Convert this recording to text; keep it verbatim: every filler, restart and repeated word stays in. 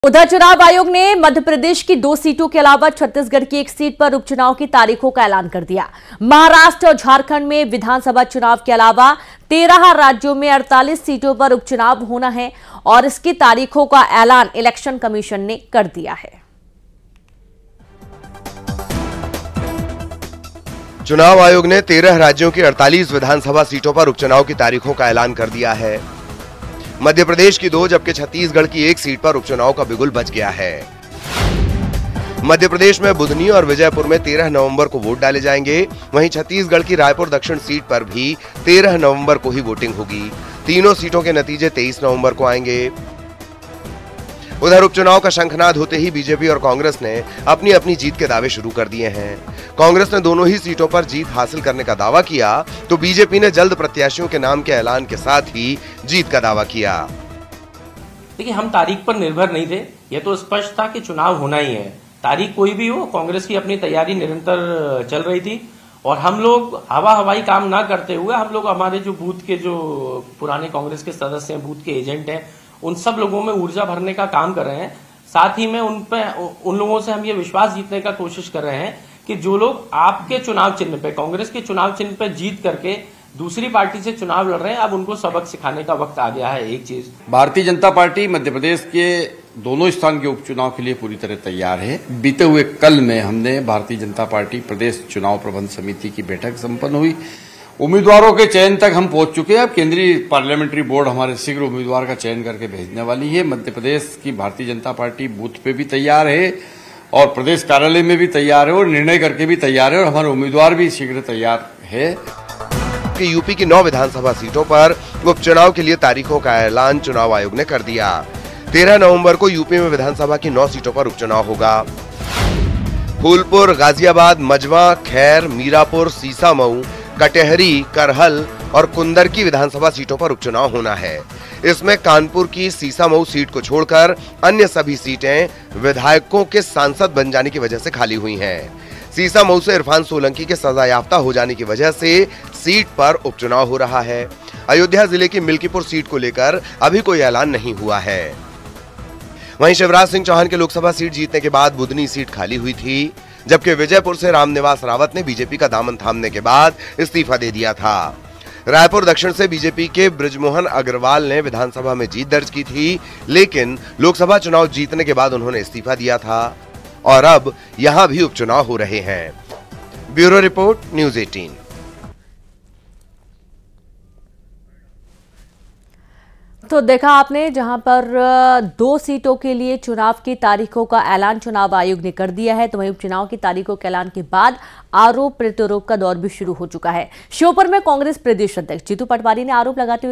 उधर चुनाव आयोग ने मध्य प्रदेश की दो सीटों के अलावा छत्तीसगढ़ की एक सीट पर उपचुनाव की तारीखों का ऐलान कर दिया। महाराष्ट्र और झारखंड में विधानसभा चुनाव के अलावा तेरह राज्यों में अड़तालीस सीटों पर उपचुनाव होना है और इसकी तारीखों का ऐलान इलेक्शन कमीशन ने कर दिया है। चुनाव आयोग ने तेरह राज्यों की अड़तालीस विधानसभा सीटों पर उपचुनाव की तारीखों का ऐलान कर दिया है। मध्य प्रदेश की दो जबकि छत्तीसगढ़ की एक सीट पर उपचुनाव का बिगुल बज गया है। मध्य प्रदेश में बुधनी और विजयपुर में तेरह नवंबर को वोट डाले जाएंगे। वहीं छत्तीसगढ़ की रायपुर दक्षिण सीट पर भी तेरह नवंबर को ही वोटिंग होगी। तीनों सीटों के नतीजे तेईस नवंबर को आएंगे। उधर उपचुनाव का शंखनाद होते ही बीजेपी और कांग्रेस ने अपनी अपनी जीत के दावे शुरू कर दिए हैं। कांग्रेस ने दोनों ही सीटों पर जीत हासिल करने का दावा किया तो बीजेपी ने जल्द प्रत्याशियों के नाम के ऐलान के साथ ही जीत का दावा किया। देखिए, हम तारीख पर निर्भर नहीं थे। यह तो स्पष्ट था कि चुनाव होना ही है। तारीख कोई भी हो, कांग्रेस की अपनी तैयारी निरंतर चल रही थी और हम लोग हवा हवाई काम ना करते हुए हम लोग हमारे जो बूथ के जो पुराने कांग्रेस के सदस्य हैं, बूथ के एजेंट हैं, उन सब लोगों में ऊर्जा भरने का काम कर रहे हैं। साथ ही में उन पे उन लोगों से हम ये विश्वास जीतने का कोशिश कर रहे हैं कि जो लोग आपके चुनाव चिन्ह पे, कांग्रेस के चुनाव चिन्ह पे जीत करके दूसरी पार्टी से चुनाव लड़ रहे हैं, अब उनको सबक सिखाने का वक्त आ गया है। एक चीज, भारतीय जनता पार्टी मध्य प्रदेश के दोनों स्थान के उपचुनाव के लिए पूरी तरह तैयार है। बीते हुए कल में हमने भारतीय जनता पार्टी प्रदेश चुनाव प्रबंध समिति की बैठक संपन्न हुई। उम्मीदवारों के चयन तक हम पहुंच चुके हैं। अब केंद्रीय पार्लियामेंट्री बोर्ड हमारे शीघ्र उम्मीदवार का चयन करके भेजने वाली है। मध्य प्रदेश की भारतीय जनता पार्टी बूथ पे भी तैयार है और प्रदेश कार्यालय में भी तैयार है और निर्णय करके भी तैयार है और हमारे उम्मीदवार भी शीघ्र तैयार है। कि यूपी की नौ विधानसभा सीटों पर उपचुनाव के लिए तारीखों का ऐलान चुनाव आयोग ने कर दिया। तेरह नवंबर को यूपी में विधानसभा की नौ सीटों पर उपचुनाव होगा। फूलपुर, गाजियाबाद, मजवा, खैर, मीरापुर, सीसामऊ, कटेहरी, करहल और कुंदर की विधानसभा सीटों पर उपचुनाव होना है। इसमें कानपुर की सीसामऊ सीट को छोड़कर अन्य सभी सीटें विधायकों के सांसद बन जाने की वजह से खाली हुई हैं। सीसामऊ से इरफान सोलंकी के सजायाफ्ता हो जाने की वजह से सीट पर उपचुनाव हो रहा है। अयोध्या जिले की मिल्कीपुर सीट को लेकर अभी कोई ऐलान नहीं हुआ है। वहीं शिवराज सिंह चौहान के लोकसभा सीट जीतने के बाद बुधनी सीट खाली हुई थी, जबकि विजयपुर से रामनिवास रावत ने बीजेपी का दामन थामने के बाद इस्तीफा दे दिया था। रायपुर दक्षिण से बीजेपी के बृजमोहन अग्रवाल ने विधानसभा में जीत दर्ज की थी, लेकिन लोकसभा चुनाव जीतने के बाद उन्होंने इस्तीफा दिया था और अब यहां भी उपचुनाव हो रहे हैं। ब्यूरो रिपोर्ट, न्यूज़ अठारह। तो देखा आपने, जहां पर दो सीटों के लिए चुनाव की तारीखों का ऐलान चुनाव आयोग ने कर दिया है, तो वहीं उपचुनाव की तारीखों के ऐलान के बाद आरोप प्रत्यारोप का दौर भी शुरू हो चुका है। श्योपुर में कांग्रेस प्रदेश अध्यक्ष जीतू पटवारी ने आरोप लगाते हुए